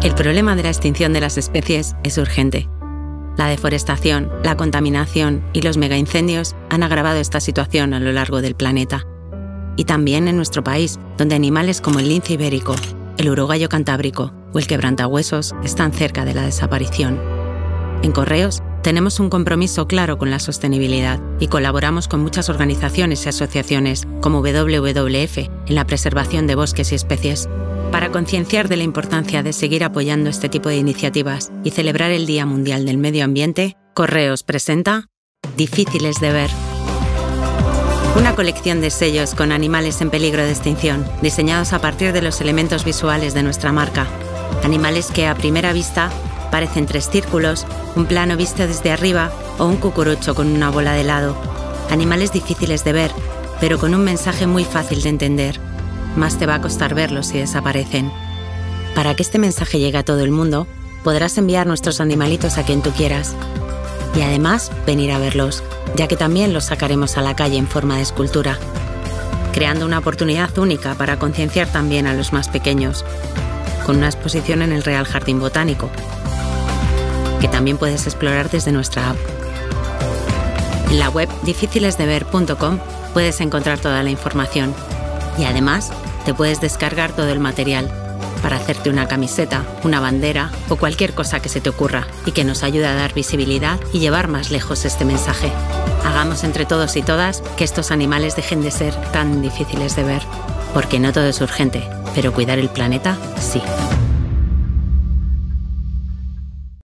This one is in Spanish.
El problema de la extinción de las especies es urgente. La deforestación, la contaminación y los megaincendios han agravado esta situación a lo largo del planeta. Y también en nuestro país, donde animales como el lince ibérico, el urogallo cantábrico o el quebrantahuesos están cerca de la desaparición. En Correos tenemos un compromiso claro con la sostenibilidad y colaboramos con muchas organizaciones y asociaciones como WWF en la preservación de bosques y especies, para concienciar de la importancia de seguir apoyando este tipo de iniciativas y celebrar el Día Mundial del Medio Ambiente. Correos presenta Difíciles de ver. Una colección de sellos con animales en peligro de extinción, diseñados a partir de los elementos visuales de nuestra marca. Animales que a primera vista parecen 3 círculos, un plano visto desde arriba o un cucurucho con una bola de helado. Animales difíciles de ver, pero con un mensaje muy fácil de entender. Más te va a costar verlos si desaparecen. Para que este mensaje llegue a todo el mundo, podrás enviar nuestros animalitos a quien tú quieras. Y además, venir a verlos, ya que también los sacaremos a la calle en forma de escultura, creando una oportunidad única para concienciar también a los más pequeños, con una exposición en el Real Jardín Botánico, que también puedes explorar desde nuestra app. En la web dificilesdever.com puedes encontrar toda la información y además te puedes descargar todo el material para hacerte una camiseta, una bandera o cualquier cosa que se te ocurra y que nos ayude a dar visibilidad y llevar más lejos este mensaje. Hagamos entre todos y todas que estos animales dejen de ser tan difíciles de ver, porque no todo es urgente, pero cuidar el planeta sí.